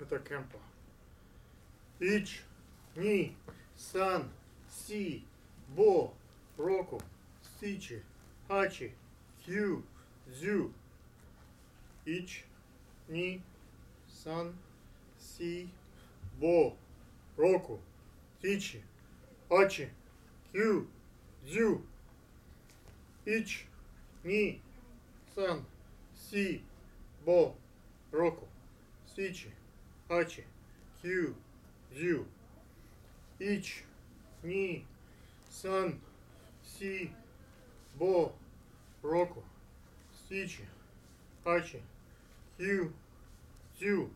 Это кемпо. Ич, ни, сан, си, бо, року, сичи, хачи, кью, дзю. Ич, ни, сан, си, бо, року, сичи, хачи, кью, дзю. Ич, ни, сан, си, бо, року, сичи, хачи, кью, дзю. Ич, ни, сан, си, бо, року, сичи, хачи, кью, дзю.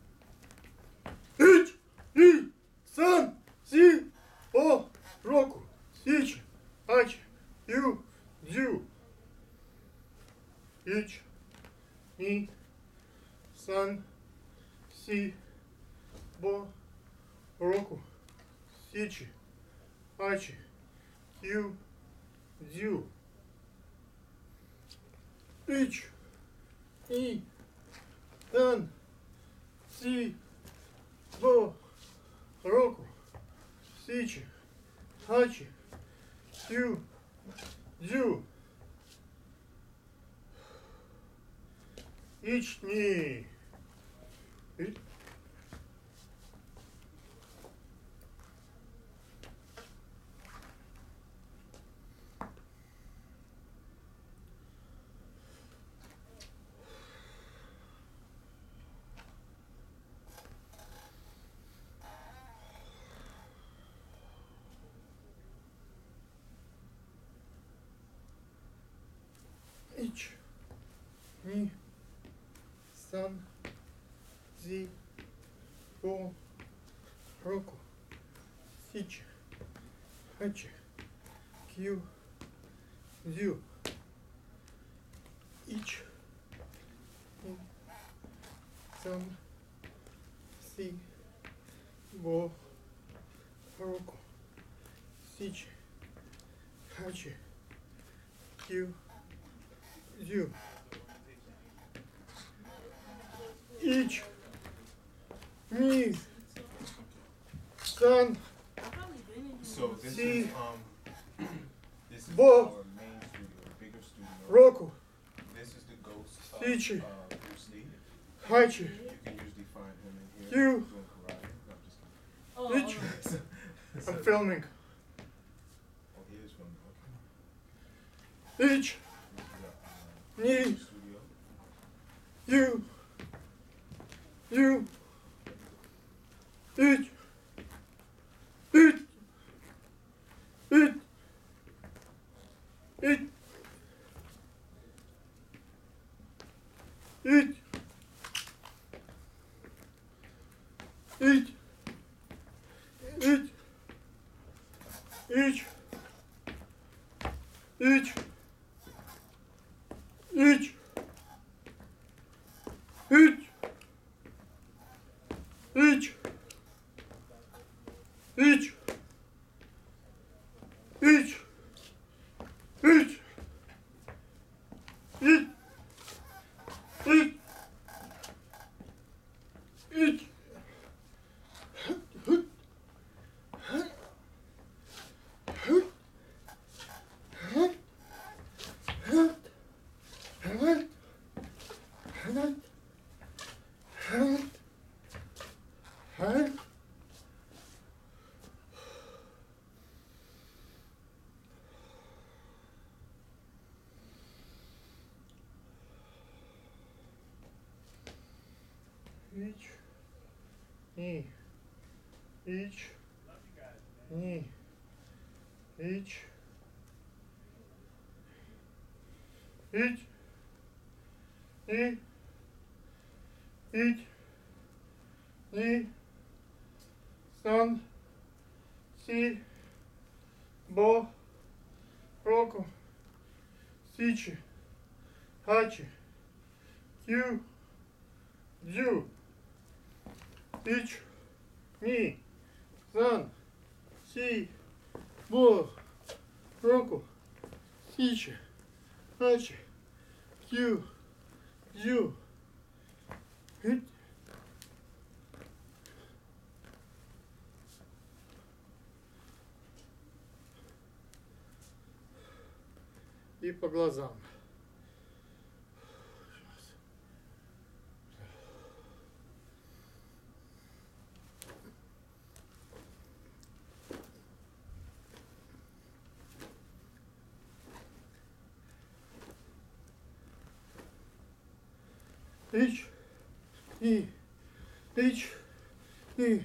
Ич, ни, сан, си, бо, року, сичи, хачи, кью, дзю. Ич, ни, сан, си, бо, року, сичи, хачи, кью, дзю. Ич, ни, сан, си, бо, року, сичи, хачи, кью, дзю. Ич, ни. Ич, ни, сан, си, бо, року, сичи, хачи, кью, дзю. Ич, ни, сан, си, бо, року, сичи, хачи, кью, дзю. Ич, ни, сан, So this si, is this is bo, our main studio, bigger studio. року, This is the ghost of сичи, Bruce Lee. хачи, You can usually find him in here Kyu. doing karate. No, I'm just kidding. ич. So- I'm filming. Oh, he is from okay. Ич, This is ни, studio. ю, ю, ич, ич, ич, ич, ич, ич, ич, ич, ич, ич, ич, ич, ич, ич, ич, ич, ич, ич. Ич, ни, ич, ни, ич, ич, ни, ич, ни, сан, си, бо, року, сичи, хачи, кью, дзю. Ич, ни, сан, си, бо, року, сичи, хачи, кью, дзю. Ич, и по глазам. Ич, и, ич, и.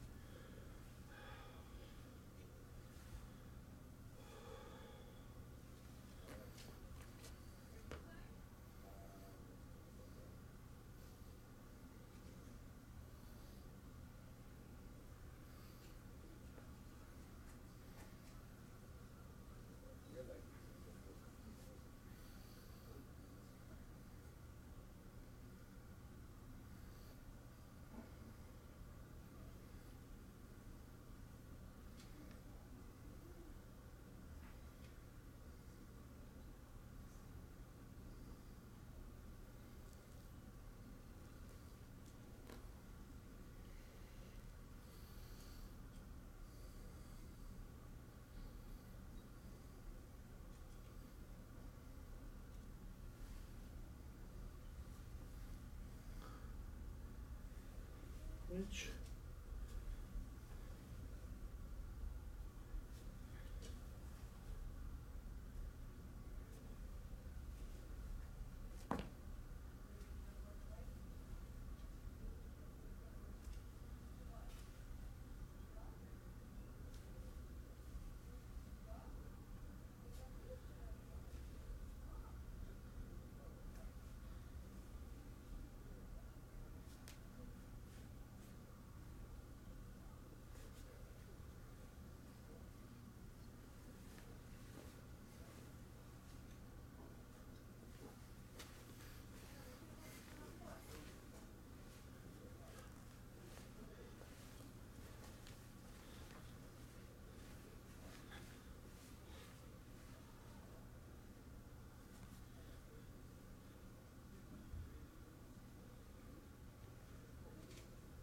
Ич.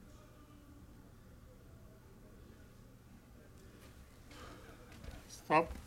Стоп.